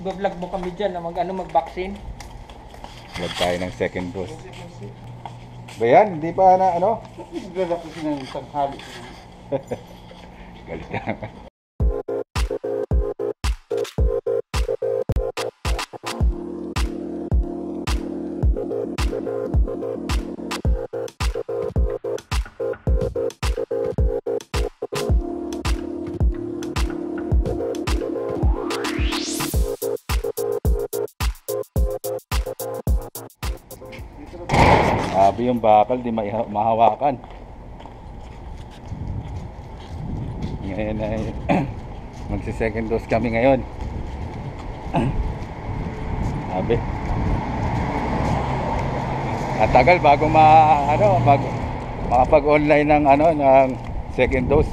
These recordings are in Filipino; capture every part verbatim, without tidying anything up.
Vlog mo kami dyan na mag, ano, mag-vaccine. Vlog tayo ng second dose. Ba yan? Hindi pa na ano? Gala ko siya ng tanghali. Galit ka naman. Sabi yung bakal di ma- mahawakan. Ngayon ay magsi second dose kami ngayon. Sabi natagal bago ma ano mag makapag-online ng ano ng second dose.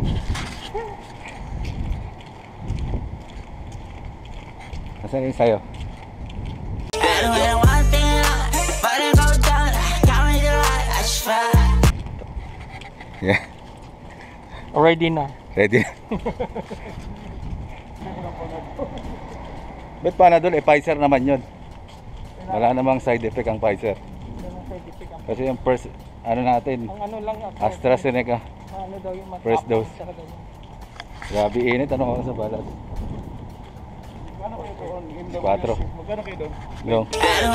Nasaan yung sayo? Yeah. Ready na. Ready? Bet Panadol, eh Pfizer naman yun. Wala namang side effect ang Pfizer. Kasi yung first, ano natin, Ang ano lang, AstraZeneca, ano daw yung first dose. Grabe init, ano ako sa balat? Ano kayo doon? Quatro. Magkano kayo doon? Yung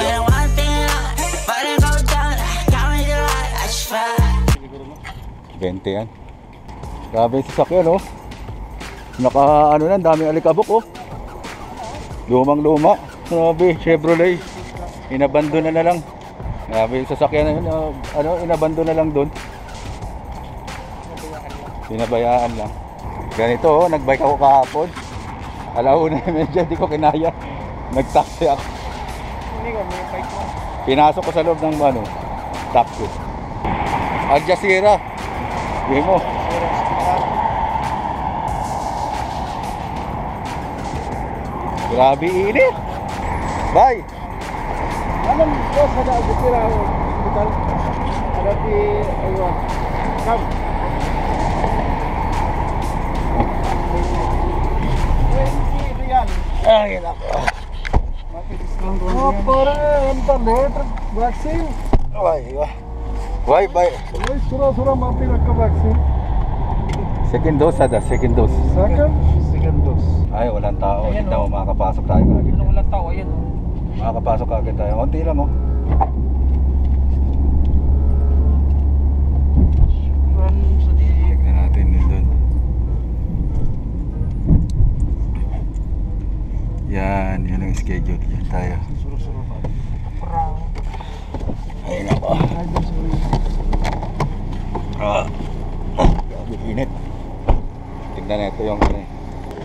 twenty yan. Grabe yung sasakyan, oh. Naka ano na, daming alikabok, oh. Lumang luma. Grabe, Chevrolet. Inabandon na na lang. Grabe yung sasakyan na yun, uh, ano, inabandon na lang doon. Pinabayaan lang. Ganito, oh, nagbike ako kahapon. Alauna na medyo, di ko kinaya. Nag-taxi ako. Hindi ko, may bike mo. Pinasok ko sa loob ng ano, taxi. Al Jazeera. Hindi mo. Grabe init. Bye. Anong boss ada Al Jazeera hospital? Ada di ayun. Kam. twenty riyal. Ay, nako. Oh, pare, entar letter vaccine. Why, why? Why, bye. Why sura-sura mapi rakka vaccine? Second dose ada, second dose. Second, second dose. Ay, walang tao. Ayan, Hindi oh. mo makakapasok tayo agad. Ano walang tao, ayan. Oh. Makakapasok agad tayo. Konti lang, oh. Run sa di. Tignan natin yun doon. Yan, yun ang schedule. Yan tayo. Sura-sura pa. Parang, Ay, nako. Ay, sorry. Ah. Grabe, init. Tignan natin yung ano eh.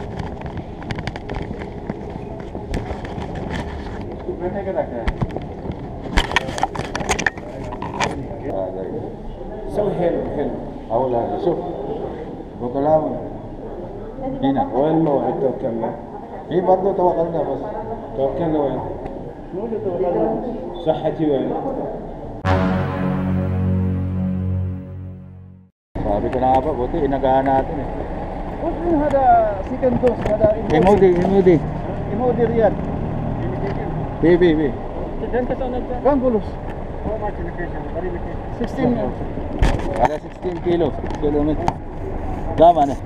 So hell, hell. Awala, so. Bukalaman. Hina. وين موعد توكل له؟ Hii برضه توكلنا بس. توكل له وين؟ مو توكل صحتي وين؟ Sabi ko na nga ba, buti inagahan natin eh. وين هذا سكن دوس هذا Imodi, Imodi. إيمودي ريال B, B, B. dyan ka sa unod dyan. كم فلوس؟ sixteen Ada sixteen kilos, kilometer. Tama na.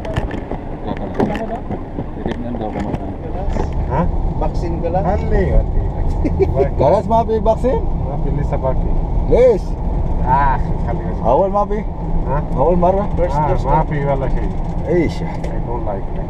Titignan daw kung magkano. ها؟ Vaccine ka lang? هلي هلي Kalas mapi vaksin? ما في لسه باقي ليش؟ آه خلينا أول ما في؟ ها؟ أول مرة؟ First آه dose ما ka? في ولا شيء إيش؟ I don't like it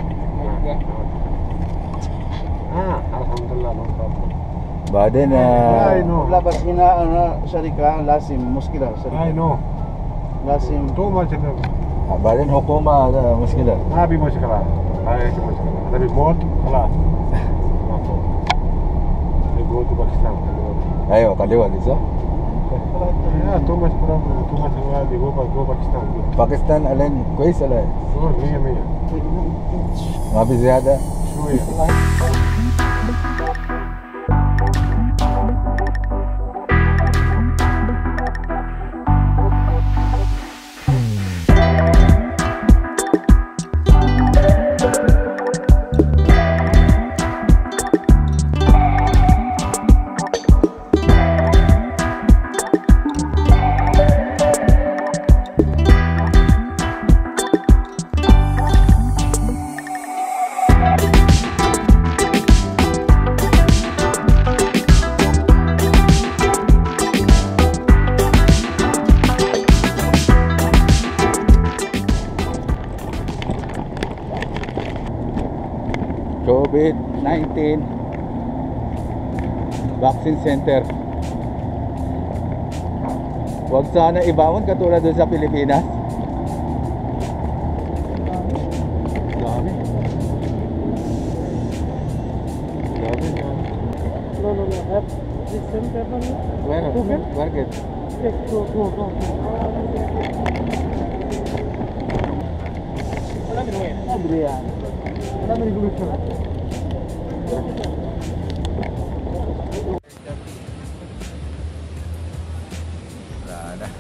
آه الحمد لله no problem بعدين I آه، know Labas hina ano syarika lazim muskila I syarika know lazim too much بعدين حكومة هذا مشكلة. ما في مشكلة هاي في مشكلة هذا بيموت خلاص ما فوق يقول to Pakistan أيوة خليه صح؟ yeah too much problem too much they go back go Pakistan باكستان الآن كويس الآن. good مية مية ما في زيادة. شوية COVID nineteen Vaccine Center. Huwag sana ibawon katulad doon sa Pilipinas. Dami. Dami. No, no, no. Have this center one. Where? Okay. Where get? Yes, go, go, go. Wala mo yan. Libre yan. Wala mo yung gusto. Wala na.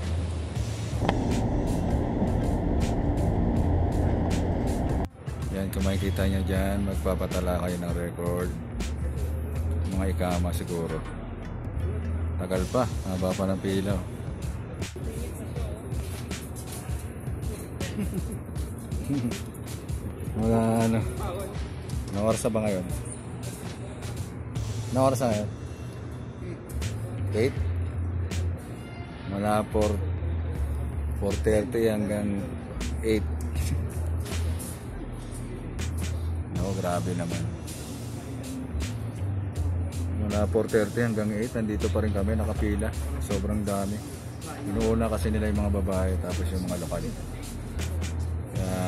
Yan, kung makikita nyo dyan, magpapatala kayo ng record. Mga ikama siguro. Tagal pa, haba pa ng pila. Wala ano. Anong oras na ba ngayon? Anong oras na ngayon? eight? Mula four thirty hanggang eight. No, grabe naman. Mula four thirty hanggang eight, nandito pa rin kami, nakapila. Sobrang dami. Inuuna kasi nila yung mga babae, tapos yung mga lokal. Kaya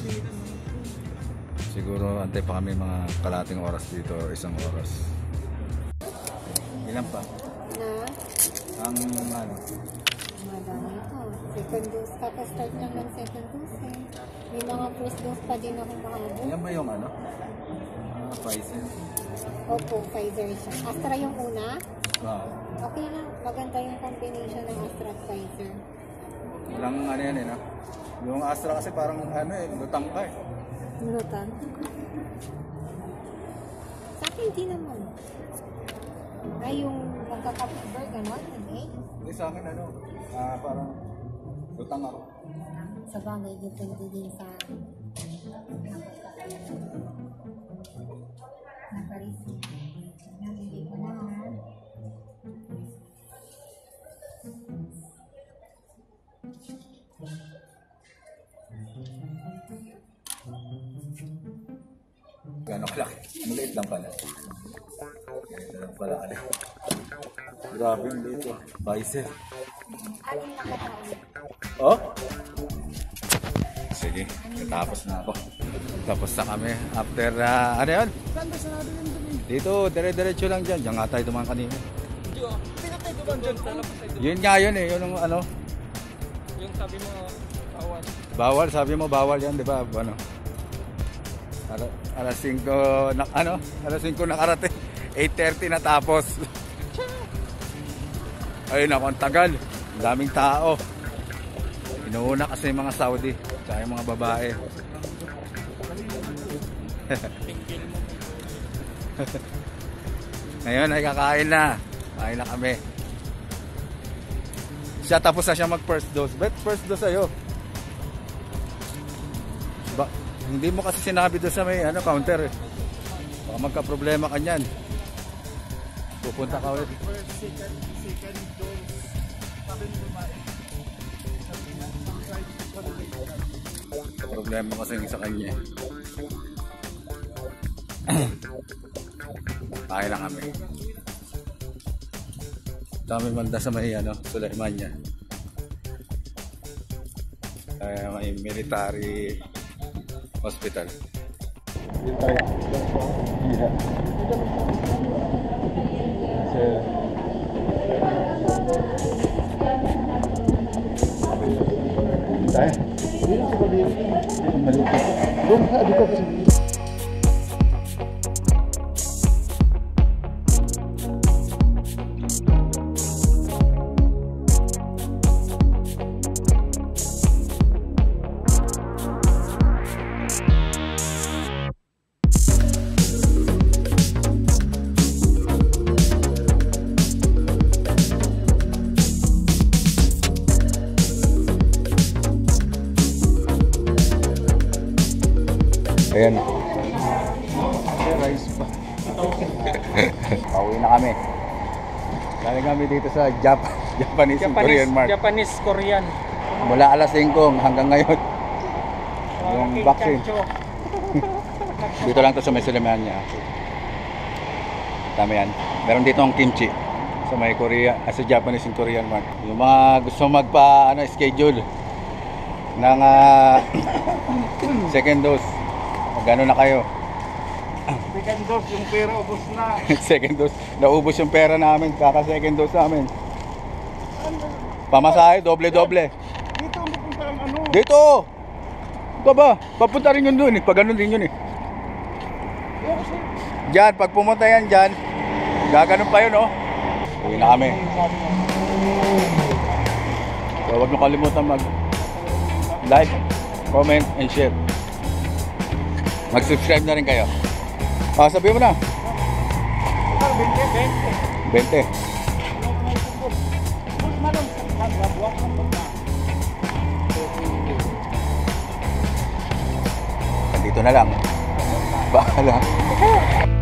siguro antay pa kami mga kalating oras dito, isang oras. Ilan pa? Na? Ang ano? Madami ito. Second dose. Kaka-start lang ng second dose eh. May mga first dose pa din ako makahabol. Yan ba yung ano? Ah, Pfizer. Opo, Pfizer siya. Astra yung una. Wow. Okay lang. Maganda yung combination ng Astra at Pfizer. Walang ano yan eh, no? Yung Astra kasi parang ano eh, lutang ka eh. Nutan. Sa akin, hindi naman. Ay, yung magkaka-fever, gano'n, hindi. Hindi sa akin ano, ah, parang lutang ako. Sa bagay, depende din sa nakarisi. Hindi ko na. Gano'ng kalaki? Maliit lang pala. Ganito lang pala ka. Grabe yung dito. Pfizer. Alin na kataon? Oh? Sige, natapos na ako. Tapos na kami. After, uh, ano yun? Saan ba sarado yung dumi? Dito, dire-diretso lang dyan. Diyan nga tayo dumaan kanina. Hindi oh. Pinatay ko ba dyan? Talapas tayo. Yun nga yun eh. Yun yung ano. Yung sabi mo, bawal. Bawal, sabi mo bawal yan, di ba? Ano? Ala, alas singko, na, ano? Alas singko nakarating. eight thirty na tapos. Ayun ako, ang tagal. Ang daming tao. Inuuna kasi yung mga Saudi. Tsaka yung mga babae. Ngayon ay kakain na. Kain na kami. Siya tapos na siya mag first dose. Bet first dose sa'yo. Ba, hindi mo kasi sinabi doon sa may ano, counter eh. Baka magka-problema ka niyan. Pupunta ka ulit. Problema kasi sa kanya. Kaya lang kami. Dami manda sa may ano, Sulaimania. Kaya may military hospital. Dito tayo. Iya. Sir. Tayo. Dito sa balik. Malupit. Doon ka, dito kasi. Ayan. May rice pa. Pauwi na kami. Galing kami dito sa Jap Japanese, and Korean Mart. Japanese, Korean. Mula alas singko hanggang ngayon. Yung King vaccine. Chancho. Dito lang to sa may Sulemania. Tama yan. Meron dito ang kimchi sa may Korea, ah, sa Japanese and Korean market. Yung mga gusto magpa ano, schedule ng ah, second dose, gano'n na kayo. Second dose, yung pera ubos na. Second dose, naubos yung pera namin, kaka second dose namin. Pamasahe, doble-doble. Dito ang pupunta ang ano. Dito! Ito ba? Papunta rin yun doon eh, pag ganun din yun eh. Diyan, pag pumunta yan dyan, gaganon pa yun oh. Uwi na kami. So, huwag nyo kalimutan mag like, comment, and share. Mag-subscribe na rin kayo. Ah, sabihin mo na. twenty. Dito na lang. Bahala.